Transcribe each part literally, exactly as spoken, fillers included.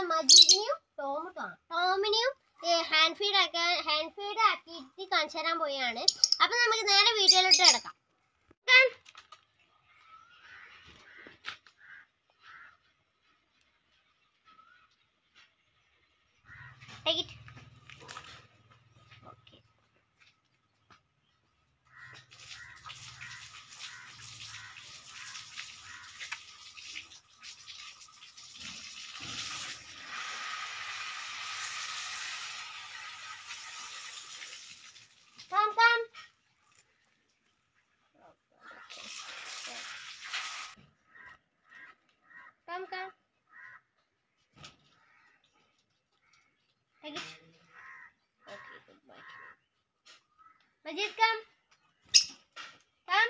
മജീദിനെയും ടോമിനെയും ടോമിനെയും hand feed ആക്കാൻ ഹാൻഡ് ഫീഡ് ആക്കിയിട്ട് കാണിച്ചു തരാൻ പോയാണ്. അപ്പം നമുക്ക് നേരെ വീഡിയോയിലോട്ട് കിടക്കാം. Take it. Okay. Come, come. Come, come. Take it. Okay, goodbye. Majeed, come. Come.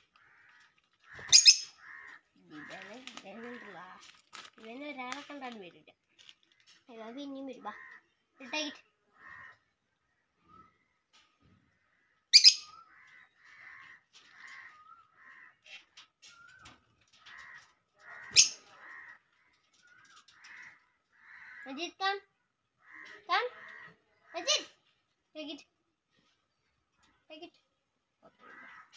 ഇവനെ ഇവനുണ്ടല്ല ഇവന് ഒരാളെ കണ്ടാലും വരില്ല. അയ്യോ പിന്നെയും വരും. വാ take it. Majeed, come. Come. Majeed. Take it. Take it. Okay.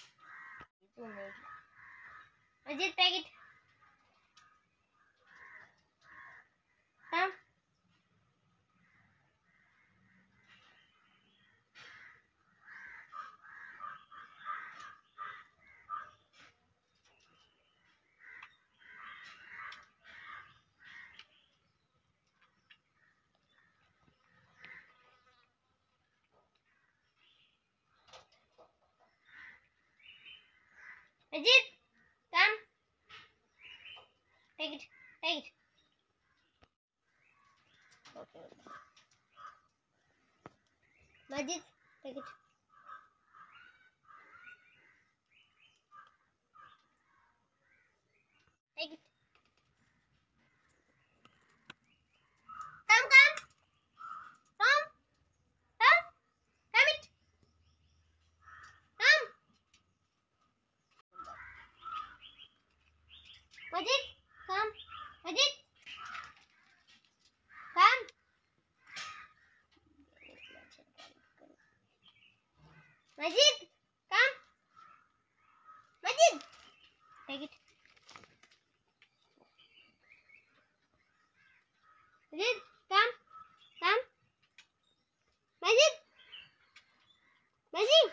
Majeed, take it. Come. Majeed, come. Take it. Take it. Okay. Majeed, take it. Take it. Come, come. Come. Come. Come it. Come. Majeed, come. Majeed, come. Majeed, come. Majeed, take it. Majeed, come. Come. Majeed. Majeed.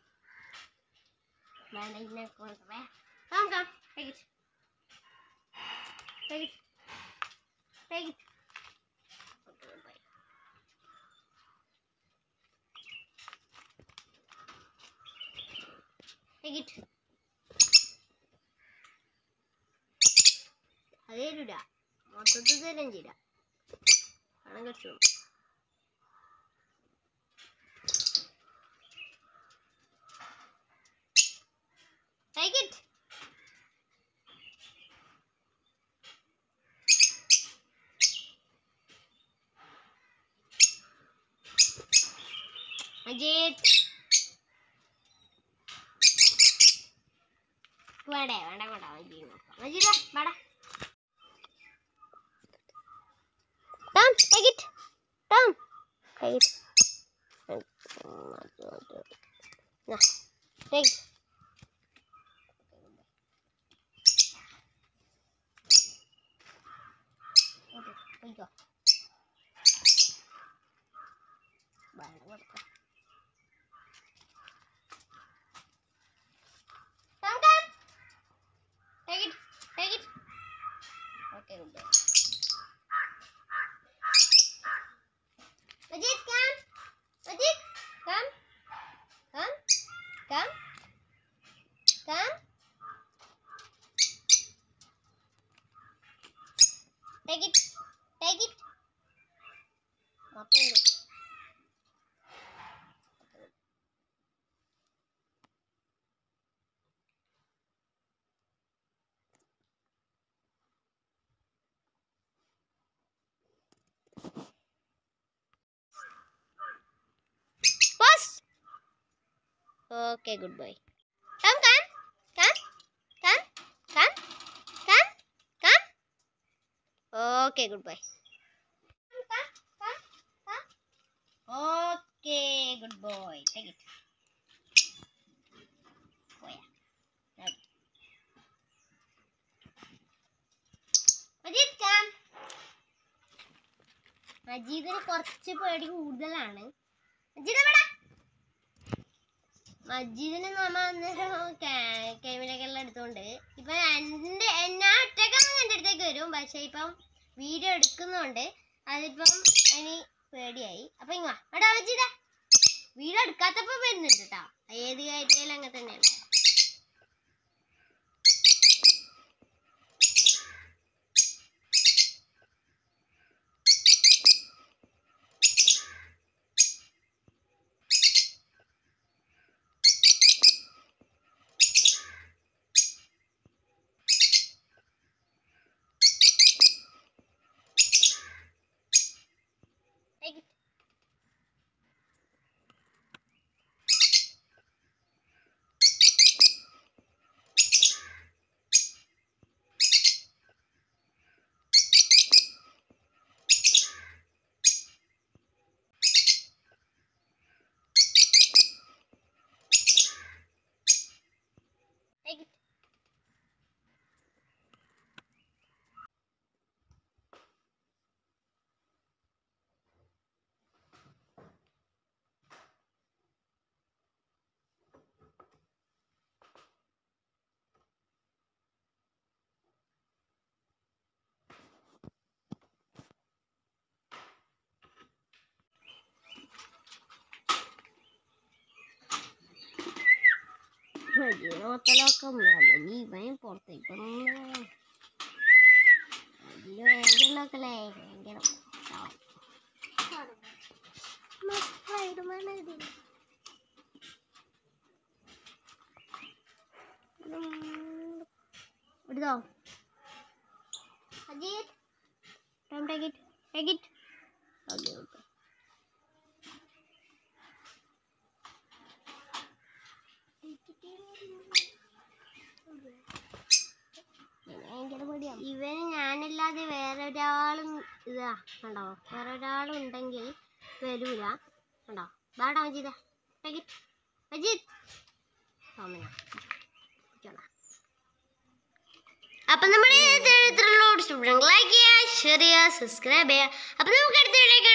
Mana ini kau sampai? Come, come. Take it. Take it. Take it. Okay, bye. Take it. Ada juga. Motor tu jalan je dah. Anak kecil. Take it. Majeed. Vada, vada, vada, Majeed. Majeed, vada. Come, take it. Come, take it. Nah, take it. Okay, there you go. Vada, vada. Come, come. Take it. Take it. Okay, good. Majeed, come. Majeed, come. Come. Come. Come. Take it. Take it. Okay. Okay, goodbye. Come, come, come, come, come, come, come. Okay, goodbye. Okay, good boy. Take it. Oh, yeah. Right. Majeed, come. Majeedine കുറച്ച് പേടി കൂടുതലാണ്. Majeed എവിടെ? മജീദിനെ നമ്മ അന്നേരം ക്യാമറയൊക്കെ എടുത്തോണ്ട് ഇപ്പൊ എന്റെ ഞാൻ ഒറ്റക്കാണ് എന്റെ അടുത്തേക്ക് വരും. പക്ഷെ ഇപ്പം വീഡിയോ എടുക്കുന്നുണ്ട്. അതിപ്പം ഇനി പേടിയായി. അപ്പൊ ഇങ്ങ എടാ മജീദ വീഡിയോ എടുക്കാത്തപ്പോ വരുന്നുണ്ട് കേട്ടോ. ഏത് കാര്യത്തിലും അങ്ങനെ തന്നെയാണ്. മൊത്തലൊക്കെ നീ ഇവൻ പുറത്തേക്ക് ഭയങ്കരല്ലേ ഭയങ്കര എടുത്തോ Ajith time take it take it okay okay ഇവന് ഞാനല്ലാതെ വേറൊരാളും ഇതാ കണ്ടോ വേറൊരാളും ഉണ്ടെങ്കിൽ വരൂല കണ്ടോ ബാടാ മജീദ മജീദ് അപ്പൊ നമ്മൾ ലൈക്ക് ചെയ്യുക ഷെയർ ചെയ്യുക സബ്സ്ക്രൈബ് ചെയ്യുക അപ്പൊ നമുക്ക് അടുത്ത വീഡിയോ